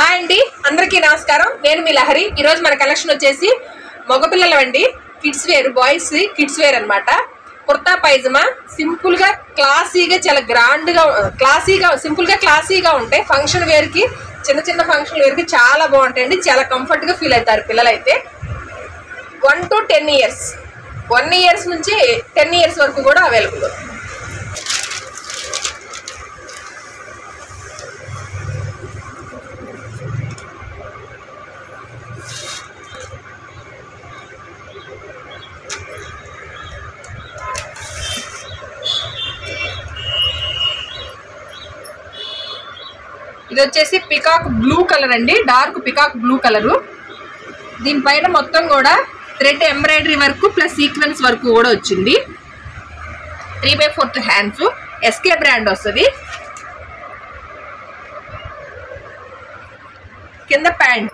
Hi అండి, అందరికీ నమస్కారం. నేను మీ లహరి. ఈరోజు మన కలెక్షన్ వచ్చేసి మగపిల్లలవండి, kids wear, boys kids wear అనమాట. కుర్తా పైజమా సింపుల్గా క్లాసీగా, చాలా గ్రాండ్గా క్లాసీగా ఉంటాయి. ఫంక్షన్ వేర్కి, చిన్న చిన్న ఫంక్షన్ వేర్కి చాలా బాగుంటాయండి. చాలా కంఫర్ట్గా ఫీల్ అవుతారు పిల్లలైతే. 1 to 10 years, 1 year నుంచి 10 years వరకు కూడా అవైలబుల్. ఇది వచ్చేసి పికాక్ బ్లూ కలర్ అండి, డార్క్ పికాక్ బ్లూ కలరు. దీనిపైన మొత్తం కూడా thread embroidery work plus sequence work కూడా వచ్చింది. 3/4 హ్యాండ్స్, ఎస్కే బ్రాండ్ వస్తుంది. కింద ప్యాంట్.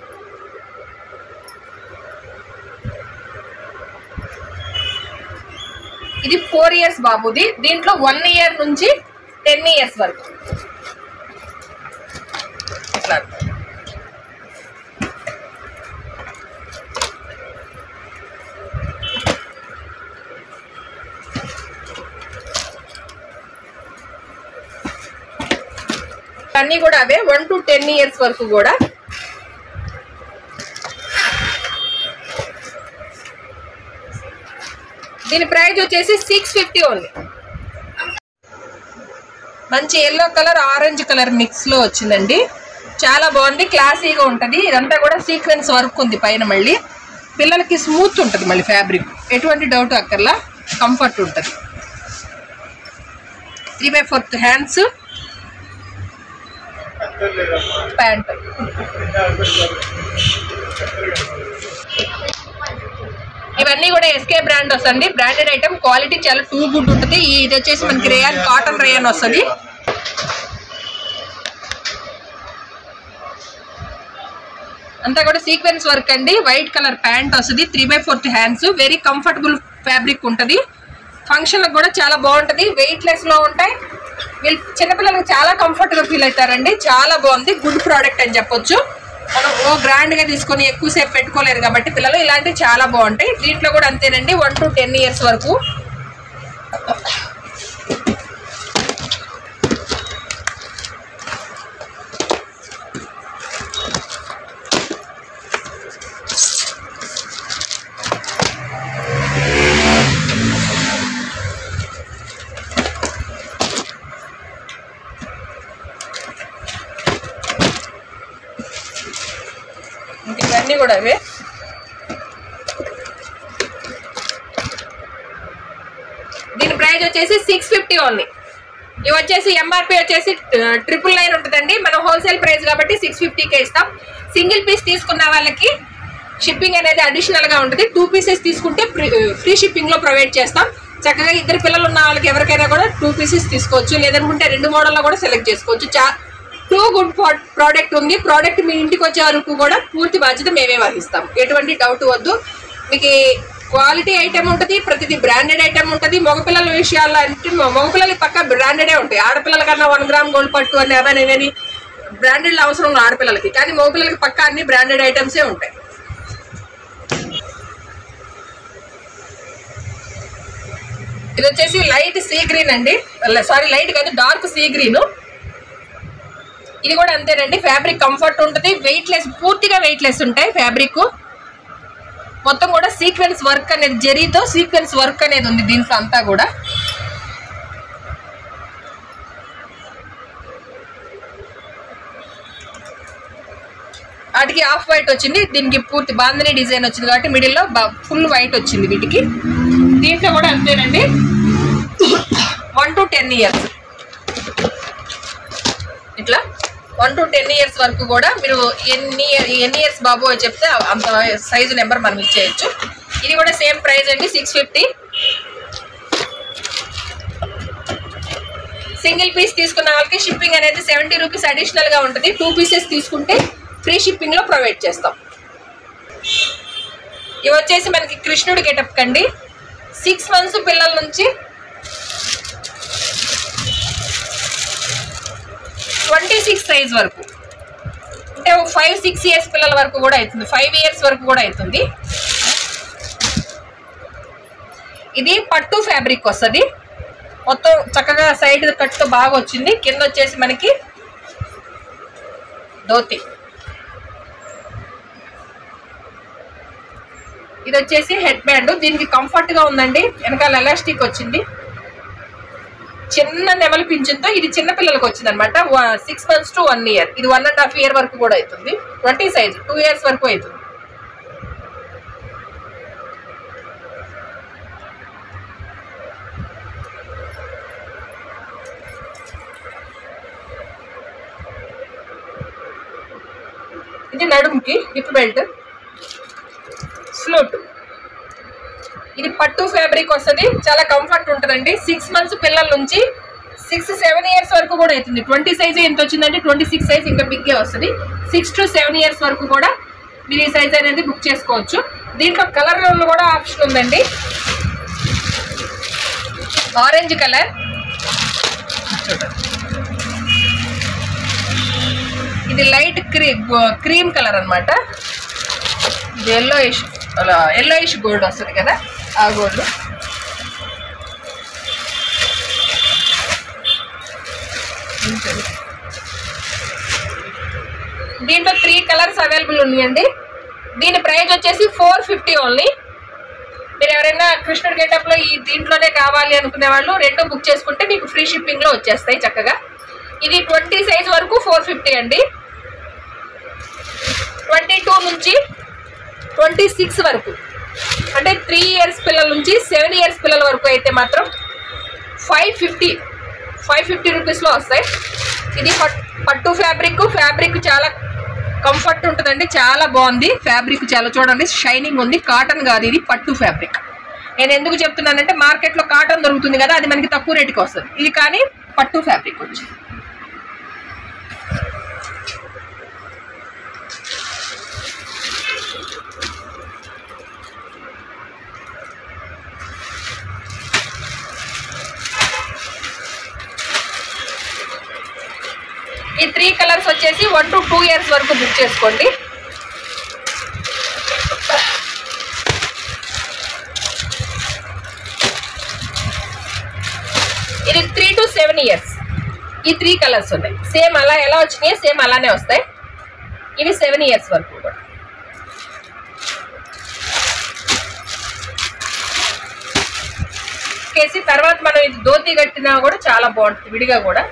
ఇది 4 years బాబుది. దీంట్లో 1 year నుంచి 10 years వరకు. అన్నీ కూడా అవే 1 to 10 years వరకు కూడా. దీని ప్రైస్ వచ్చేసి 650 ఓన్లీ. మంచి yellow colour, orange colour mix లో వచ్చిందండి. చాలా బాగుంది, క్లాసీగా ఉంటుంది. ఇదంతా కూడా సీక్వెన్స్ వర్క్ ఉంది పైన. మళ్ళీ పిల్లలకి స్మూత్ ఉంటుంది, మళ్ళీ ఫ్యాబ్రిక్ ఎటువంటి డౌట్ అక్కర్లా, కంఫర్ట్ ఉంటుంది. 3/4 హ్యాండ్స్, ప్యాంట్. ఇవన్నీ కూడా ఎస్కే బ్రాండ్ వస్తుంది, బ్రాండెడ్ ఐటమ్. క్వాలిటీ చాలా టూ గుడ్ ఉంటుంది. ఇది వచ్చేసి మనకి రేయాన్, కాటన్ రేయాన్ వస్తుంది. అంతా కూడా సీక్వెన్స్ వర్క్ అండి. వైట్ కలర్ ప్యాంట్ వస్తుంది, 3/4 హ్యాండ్స్. వెరీ కంఫర్టబుల్ ఫ్యాబ్రిక్ ఉంటుంది. ఫంక్షన్లకు కూడా చాలా బాగుంటుంది. వెయిట్ లెస్ లో ఉంటాయి. వీళ్ళు చిన్నపిల్లలకు చాలా కంఫర్ట్ గా ఫీల్ అవుతారండి. చాలా బాగుంది, గుడ్ ప్రోడక్ట్ అని చెప్పొచ్చు. మనం గ్రాండ్ గా తీసుకొని ఎక్కువసేపు పెట్టుకోలేరు కాబట్టి పిల్లలు, ఇలాంటివి చాలా బాగుంటాయి. దీంట్లో కూడా అంతేనండి, 1 to 10 years వరకు. ఇవన్నీ కూడా అవే. దీని ప్రైస్ వచ్చేసి 650 ఓన్లీ. ఇవి వచ్చేసి ఎంఆర్పి వచ్చేసి 999 ఉంటుందండి. మనం హోల్సేల్ ప్రైస్ కాబట్టి 650కే ఇస్తాం. సింగిల్ పీస్ తీసుకున్న వాళ్ళకి షిప్పింగ్ అనేది అడిషనల్ గా ఉంటుంది. 2 pieces తీసుకుంటే ఫ్రీ షిప్పింగ్ లో ప్రొవైడ్ చేస్తాం. చక్కగా 2 పిల్లలు ఉన్న వాళ్ళకి ఎవరికైనా కూడా 2 pieces తీసుకోవచ్చు. లేదనుకుంటే 2 మోడల్లో కూడా సెలెక్ట్ చేసుకోవచ్చు. టూ గుడ్ ప్రోడక్ట్ ఉంది. ప్రోడక్ట్ మీ ఇంటికి వచ్చే వరకు కూడా పూర్తి బాధ్యత మేమే వహిస్తాం. ఎటువంటి డౌట్ వద్దు. మీకు క్వాలిటీ ఐటమ్ ఉంటుంది, ప్రతిదీ బ్రాండెడ్ ఐటమ్ ఉంటుంది. మగపిల్లల విషయాల్లో అంటే మగపిల్లలకి పక్క బ్రాండెడే ఉంటాయి. ఆడపిల్లల కన్నా 1 gram గోల్డ్ పట్టు అని అవన్నీ బ్రాండెడ్ అవసరం ఆడపిల్లలకి, కానీ మగపిల్లలకి పక్క అన్ని బ్రాండెడ్ ఐటమ్సే ఉంటాయి. ఇది వచ్చేసి లైట్ సీ గ్రీన్ అండి, సారీ లైట్ కాదు, డార్క్ సీ గ్రీన్. ఇది కూడా అంతేనండి. ఫ్యాబ్రిక్ కంఫర్ట్ ఉంటుంది, వెయిట్ లెస్, పూర్తిగా వెయిట్ లెస్ ఉంటాయి ఫ్యాబ్రిక్. మొత్తం కూడా సీక్వెన్స్ వర్క్ అనేది, జరీతో సీక్వెన్స్ వర్క్ అనేది ఉంది దీంట్లో అంతా కూడా. వాటికి ఆఫ్ వైట్ వచ్చింది, దీనికి పూర్తి బాంధనీ డిజైన్ వచ్చింది కాబట్టి మిడిల్లో ఫుల్ వైట్ వచ్చింది వీటికి. దీంట్లో కూడా అంతేనండి, 1 to 10 years. ఇట్లా 1 to 10 years వరకు కూడా మీరు ఎన్ని ఇయర్స్ బాబు అని చెప్తే అంత సైజు నెంబర్ మనం ఇచ్చేయచ్చు. ఇది కూడా సేమ్ ప్రైస్ అండి, 650. సింగిల్ పీస్ తీసుకున్న వాళ్ళకి షిప్పింగ్ అనేది 70 రూపీస్ అడిషనల్ గా ఉంటుంది. 2 pieces తీసుకుంటే ఫ్రీ షిప్పింగ్ లో ప్రొవైడ్ చేస్తాం. ఇవి వచ్చేసి మనకి కృష్ణుడి గెటప్ కండి. 6 months పిల్లల నుంచి 26 సైజ్ వరకు. అంటే 5-6 ఇయర్స్ పిల్లల వరకు కూడా అవుతుంది, 5 ఇయర్స్ వరకు కూడా అవుతుంది. ఇది పట్టు ఫ్యాబ్రిక్ వస్తుంది, మొత్తం చక్కగా సైడ్ కట్టు బాగా వచ్చింది. కింద వచ్చేసి మనకి ధోతి, ఇది వచ్చేసి హెడ్ బ్యాండ్. దీనికి కంఫర్ట్ గా ఉందండి, వెనకాల ఎలాస్టిక్ వచ్చింది, చిన్న నెమలి పింఛన్తో. ఇది చిన్న పిల్లలకు వచ్చింది అనమాట, 6 months to 1 year. ఇది 1.5 year వరకు కూడా అవుతుంది. 20 size 2 years వరకు అవుతుంది. ఇది నడుముకి హిప్ బెల్ట్, స్లోట్. ఇది పట్టు ఫ్యాబ్రిక్ వస్తుంది, చాలా కంఫర్ట్ ఉంటుందండి. 6 months పిల్లల నుంచి 6-7 years వరకు కూడా అవుతుంది. 20 size ఎంత వచ్చిందంటే 26 size ఇంకా బిగ్గే వస్తుంది. 6 to 7 years వరకు కూడా మీరు ఈ సైజ్ అనేది బుక్ చేసుకోవచ్చు. దీంట్లో కలర్ కూడా ఆప్షన్ ఉందండి. ఆరెంజ్ కలర్, ఇది లైట్ క్రీమ్ కలర్ అనమాట. ఇది ఎల్లోయిష్ గోల్డ్ వస్తుంది కదా, ఆ గోల్డ్. దీంట్లో 3 కలర్స్ అవైలబుల్ ఉన్నాయండి. దీని ప్రైస్ వచ్చేసి 450 ఓన్లీ. మీరు ఎవరైనా కృష్ణుడి గెటప్ లో ఈ దీంట్లోనే కావాలి అనుకునే వాళ్ళు 2 బుక్ చేసుకుంటే మీకు ఫ్రీ షిప్పింగ్ లో వచ్చేస్తాయి చక్కగా. ఇది 20 size వరకు 450 అండి. 22 నుంచి 26 వరకు, అంటే 3 years పిల్లల నుంచి 7 years పిల్లల వరకు అయితే మాత్రం 550 రూపీస్లో వస్తాయి. ఇది పట్టు ఫ్యాబ్రిక్ చాలా కంఫర్ట్ ఉంటుందండి, చాలా బాగుంది ఫ్యాబ్రిక్. చాలా చూడండి షైనింగ్ ఉంది, కాటన్ కాదు, ఇది పట్టు ఫ్యాబ్రిక్. నేను ఎందుకు చెప్తున్నానంటే మార్కెట్లో కాటన్ దొరుకుతుంది కదా, అది మనకి తక్కువ రేటుకి వస్తుంది. ఇది కానీ పట్టు ఫ్యాబ్రిక్ వచ్చి. ఈ 3 కలర్స్ వచ్చేసి 1 to 2 years వరకు బుక్ చేసుకోండి. ఇది 3 to 7 years. ఈ 3 కలర్స్ ఉన్నాయి, సేమ్ అలా ఎలా వచ్చినాయి సేమ్ అలానే వస్తాయి. ఇవి 7 years వరకు కూడా. కేసి తర్వాత మనం ఇది ధోతి కట్టినా కూడా చాలా బాగుంటుంది విడిగా కూడా.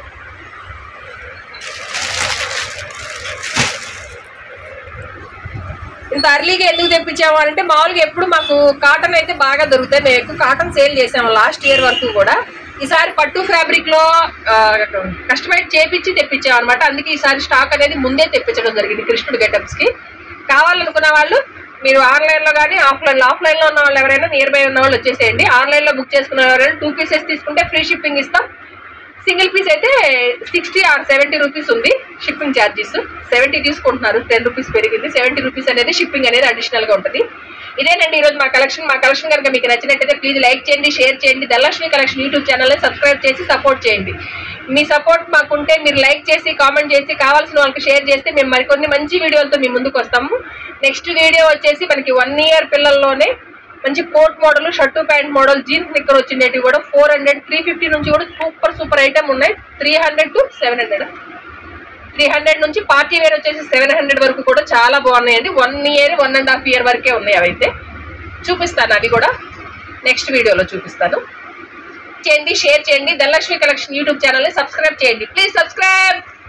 ఇంత అర్లీగా ఎందుకు తెప్పించాము అంటే మామూలుగా ఎప్పుడు మాకు కాటన్ అయితే బాగా దొరుకుతాయి, మేము ఎక్కువ కాటన్ సేల్ చేసాము లాస్ట్ ఇయర్ వరకు కూడా. ఈసారి పట్టు ఫ్యాబ్రిక్ లో కస్టమైజ్ చేపించి తెప్పించాం అనమాట. అందుకే ఈసారి స్టాక్ అనేది ముందే తెప్పించడం జరిగింది కృష్ణుడి గెటప్స్ కి. కావాలనుకున్న వాళ్ళు మీరు ఆన్లైన్ లో కానీ ఆఫ్లైన్ లో ఉన్న వాళ్ళు ఎవరైనా నియర్ బై ఉన్న వాళ్ళు వచ్చేసేయండి. ఆన్లైన్ లో బుక్ చేసుకున్న ఎవరైనా 2 pieces తీసుకుంటే ఫ్రీ షిప్పింగ్ ఇస్తాం. సింగిల్ పీస్ అయితే 60 or 70 రూపీస్ ఉంది షిప్పింగ్ ఛార్జెస్. 70 తీసుకుంటున్నారు, 10 రూపీస్ పెరిగింది. 70 రూపీస్ అనేది షిప్పింగ్ అనేది అడిషనల్ గా ఉంటుంది. ఇదేనండి ఈరోజు మా కలెక్షన్ కనుక మీకు నచ్చినట్టయితే ప్లీజ్ లైక్ చేయండి, షేర్ చేయండి. ధనలక్ష్మి కలెక్షన్ యూట్యూబ్ ఛానల్ని సబ్స్క్రైబ్ చేసి సపోర్ట్ చేయండి. మీ సపోర్ట్ మాకుంటే మీరు లైక్ చేసి కామెంట్ చేసి కావాల్సిన వాళ్ళకి షేర్ చేస్తే మేము మరికొన్ని మంచి వీడియోలతో మీ ముందుకు వస్తాము. నెక్స్ట్ వీడియో వచ్చేసి మనకి 1 year పిల్లల్లోనే మంచి coat model, shirt pant model, jeans నిక్కర్ వచ్చినవి కూడా 400, 350 నుంచి కూడా సూపర్ ఐటమ్ ఉన్నాయి. 300 to 700, 300 నుంచి పార్టీ వేర్ వచ్చేసి 700 వరకు కూడా చాలా బాగున్నాయండి. 1 year 1.5 year వరకే ఉన్నాయి. అవైతే చూపిస్తాను, అవి కూడా నెక్స్ట్ వీడియోలో చూపిస్తాను. చేయండి, షేర్ చేయండి. ధనలక్ష్మి కలెక్షన్ యూట్యూబ్ ఛానల్ని సబ్స్క్రైబ్ చేయండి. Please subscribe.